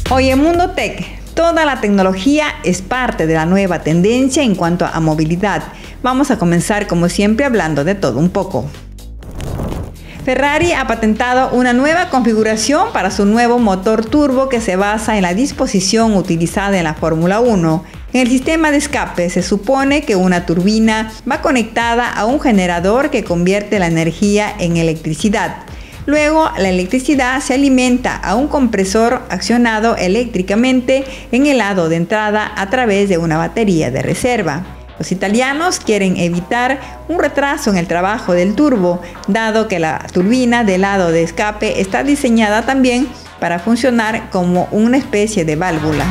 Hoy en Mundo Tech, toda la tecnología es parte de la nueva tendencia en cuanto a movilidad. Vamos a comenzar como siempre hablando de todo un poco. Ferrari ha patentado una nueva configuración para su nuevo motor turbo que se basa en la disposición utilizada en la Fórmula 1. En el sistema de escape se supone que una turbina va conectada a un generador que convierte la energía en electricidad. Luego, la electricidad se alimenta a un compresor accionado eléctricamente en el lado de entrada a través de una batería de reserva. Los italianos quieren evitar un retraso en el trabajo del turbo, dado que la turbina del lado de escape está diseñada también para funcionar como una especie de válvula.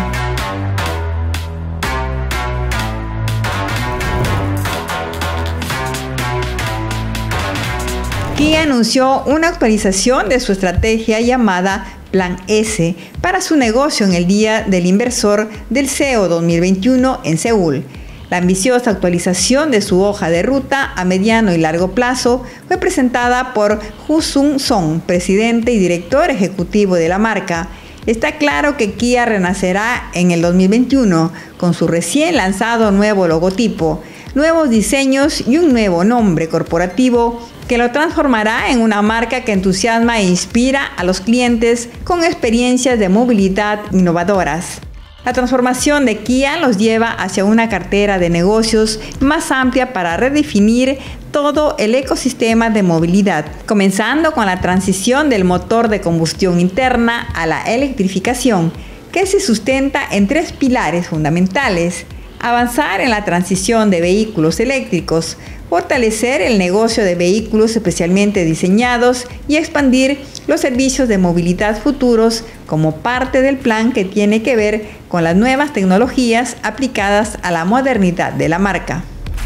Kia anunció una actualización de su estrategia llamada Plan S para su negocio en el Día del Inversor del CEO 2021 en Seúl. La ambiciosa actualización de su hoja de ruta a mediano y largo plazo fue presentada por Jung Song, presidente y director ejecutivo de la marca. Está claro que Kia renacerá en el 2021 con su recién lanzado nuevo logotipo, nuevos diseños y un nuevo nombre corporativo que lo transformará en una marca que entusiasma e inspira a los clientes con experiencias de movilidad innovadoras. La transformación de Kia los lleva hacia una cartera de negocios más amplia para redefinir todo el ecosistema de movilidad, comenzando con la transición del motor de combustión interna a la electrificación, que se sustenta en tres pilares fundamentales: avanzar en la transición de vehículos eléctricos, fortalecer el negocio de vehículos especialmente diseñados y expandir los servicios de movilidad futuros como parte del plan que tiene que ver con las nuevas tecnologías aplicadas a la modernidad de la marca.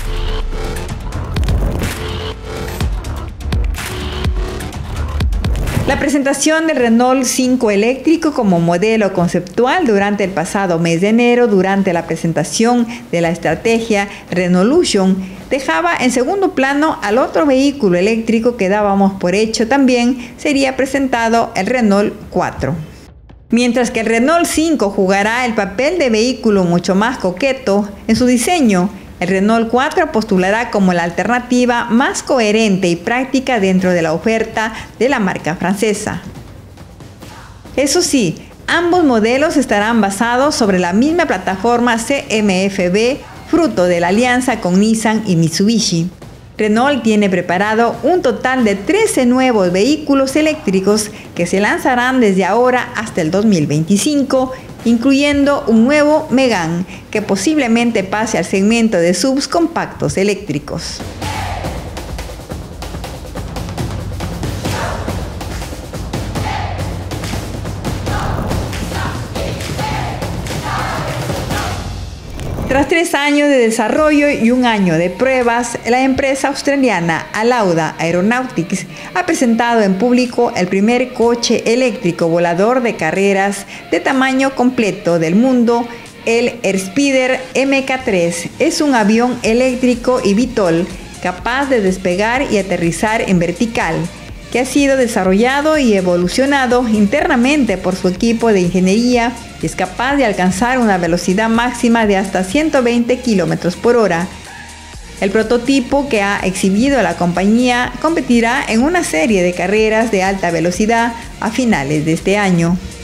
La presentación del Renault 5 eléctrico como modelo conceptual durante el pasado mes de enero, durante la presentación de la estrategia Renaulution, dejaba en segundo plano al otro vehículo eléctrico que dábamos por hecho también sería presentado, el Renault 4. Mientras que el Renault 5 jugará el papel de vehículo mucho más coqueto en su diseño, el Renault 4 postulará como la alternativa más coherente y práctica dentro de la oferta de la marca francesa. Eso sí, ambos modelos estarán basados sobre la misma plataforma CMF-B, fruto de la alianza con Nissan y Mitsubishi. Renault tiene preparado un total de 13 nuevos vehículos eléctricos que se lanzarán desde ahora hasta el 2025, incluyendo un nuevo Megane, que posiblemente pase al segmento de SUVs compactos eléctricos. Tras 3 años de desarrollo y 1 año de pruebas, la empresa australiana Alauda Aeronautics ha presentado en público el primer coche eléctrico volador de carreras de tamaño completo del mundo. El Airspeeder Mk3 es un avión eléctrico eVTOL capaz de despegar y aterrizar en vertical, que ha sido desarrollado y evolucionado internamente por su equipo de ingeniería y es capaz de alcanzar una velocidad máxima de hasta 120 km por hora. El prototipo que ha exhibido la compañía competirá en una serie de carreras de alta velocidad a finales de este año.